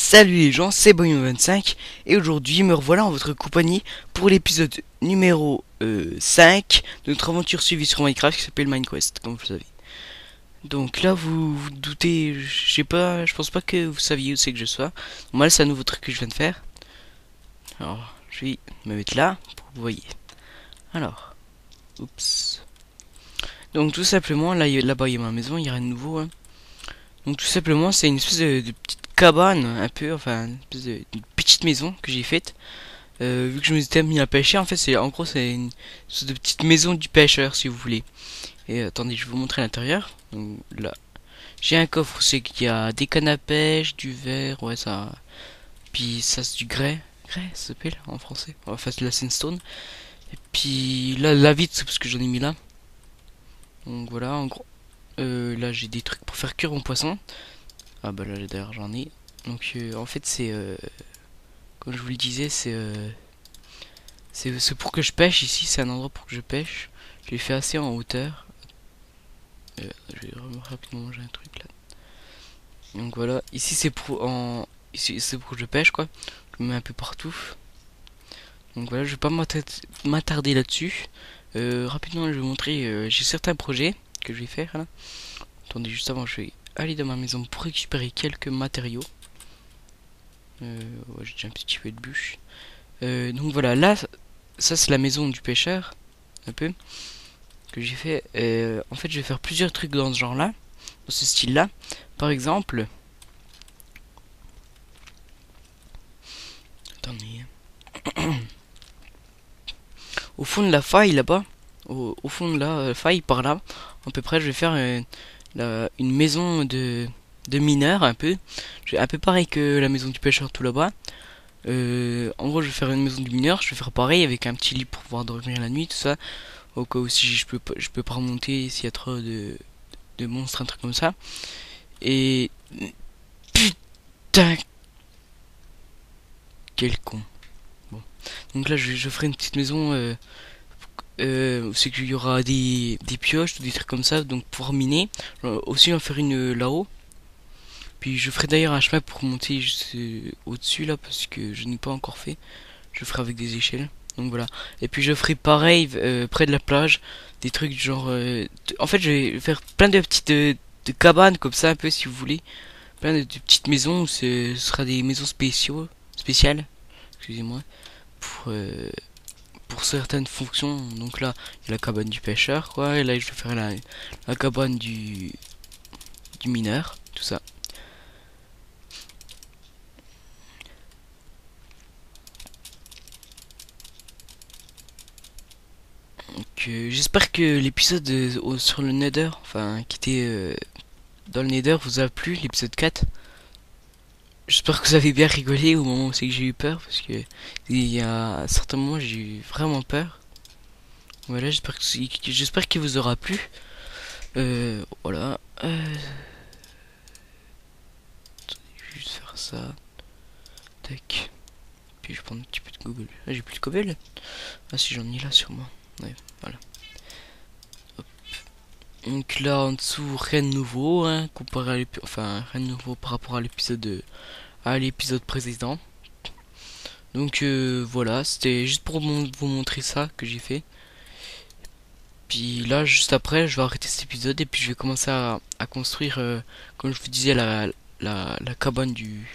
Salut les gens, c'est Boymo25 et aujourd'hui me revoilà en votre compagnie pour l'épisode numéro 5 de notre aventure suivie sur Minecraft qui s'appelle Minecraft, comme vous le savez. Donc là vous vous doutez, je pense pas que vous saviez où c'est que je sois. Moi c'est un nouveau truc que je viens de faire. Alors je vais me mettre là pour que vous voyez. Alors, oups. Donc tout simplement là-bas il y a ma maison, il y a rien de nouveau hein. Donc tout simplement c'est une espèce de petite cabane un peu, enfin une espèce de petite maison que j'ai faite. Vu que je me suis mis à pêcher, en fait c'est en gros c'est une espèce de petite maison du pêcheur si vous voulez. Et attendez, je vais vous montrer l'intérieur. Donc là, j'ai un coffre, c'est qu'il y a des cannes à pêche, du verre, ouais ça. Puis ça c'est du grès, ça s'appelle en français. Enfin c'est de la sandstone. Et puis là la vitre c'est parce que j'en ai mis là. Donc voilà en gros. Là j'ai des trucs pour faire cuire mon poisson. Ah bah là d'ailleurs j'en ai. Donc en fait c'est comme je vous le disais c'est pour que je pêche ici, c'est un endroit pour que je pêche. Je l'ai fait assez en hauteur. Je vais rapidement manger un truc là. Donc voilà, ici c'est ici c'est pour que je pêche quoi. Je me mets un peu partout. Donc voilà, je vais pas m'attarder là-dessus. Rapidement je vais vous montrer, j'ai certains projets que je vais faire là. Attendez, juste avant je vais aller dans ma maison pour récupérer quelques matériaux. Ouais, j'ai déjà un petit peu de bûche. Donc voilà, là, ça c'est la maison du pêcheur, un peu, que j'ai fait. En fait, je vais faire plusieurs trucs dans ce genre-là, dans ce style-là. Par exemple, attendez, au fond de la faille là-bas, au fond de la faille par là, à peu près, je vais faire une maison de mineurs, un peu. Un peu pareil que la maison du pêcheur tout là-bas. En gros, je vais faire une maison du mineur. Je vais faire pareil avec un petit lit pour pouvoir dormir la nuit, tout ça. Au cas où si je peux pas remonter s'il y a trop de monstres, un truc comme ça. Et putain, quel con. Bon, donc là, je ferai une petite maison. C'est qu'il y aura des pioches ou des trucs comme ça, donc pour miner. Aussi, on va faire une là-haut. Puis je ferai d'ailleurs un chemin pour monter au-dessus là parce que je n'ai pas encore fait. Je ferai avec des échelles. Donc voilà. Et puis je ferai pareil près de la plage. Des trucs genre... En fait je vais faire plein de petites de cabanes comme ça un peu si vous voulez. Plein de petites maisons où ce sera des maisons spéciales. Excusez-moi. Pour certaines fonctions. Donc là il y a la cabane du pêcheur quoi. Et là je vais faire la cabane du mineur. Tout ça. J'espère que l'épisode sur le Nether, enfin qui était dans le Nether, vous a plu, l'épisode 4. J'espère que vous avez bien rigolé au moment où c'est que j'ai eu peur, parce que il y a certains moments j'ai eu vraiment peur. Voilà, j'espère qu'il vous aura plu. Voilà. Je vais juste faire ça. Tac. Puis je prends un petit peu de Google. Ah, j'ai plus de cobble. Ah si, j'en ai là sur moi. Ouais, voilà. Donc là en dessous rien de nouveau hein, comparé à enfin rien de nouveau par rapport à l'épisode précédent. Donc voilà, c'était juste pour vous montrer ça que j'ai fait. Puis là juste après je vais arrêter cet épisode et puis je vais commencer à construire comme je vous disais la cabane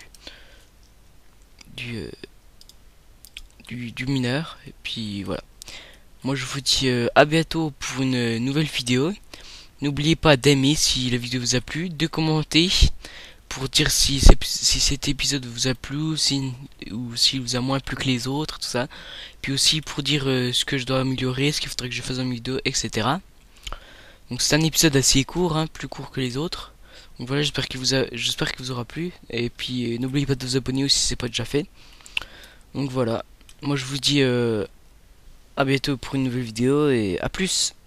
du, euh, du mineur. Et puis voilà. Moi je vous dis à bientôt pour une nouvelle vidéo. N'oubliez pas d'aimer si la vidéo vous a plu, de commenter pour dire si cet épisode vous a plu ou s'il vous a moins plu que les autres, tout ça. Puis aussi pour dire ce que je dois améliorer, ce qu'il faudrait que je fasse en vidéo, etc. Donc c'est un épisode assez court, hein, plus court que les autres. Donc voilà, j'espère qu'il vous aura plu. Et puis n'oubliez pas de vous abonner aussi si c'est pas déjà fait. Donc voilà, moi je vous dis à bientôt pour une nouvelle vidéo et à plus.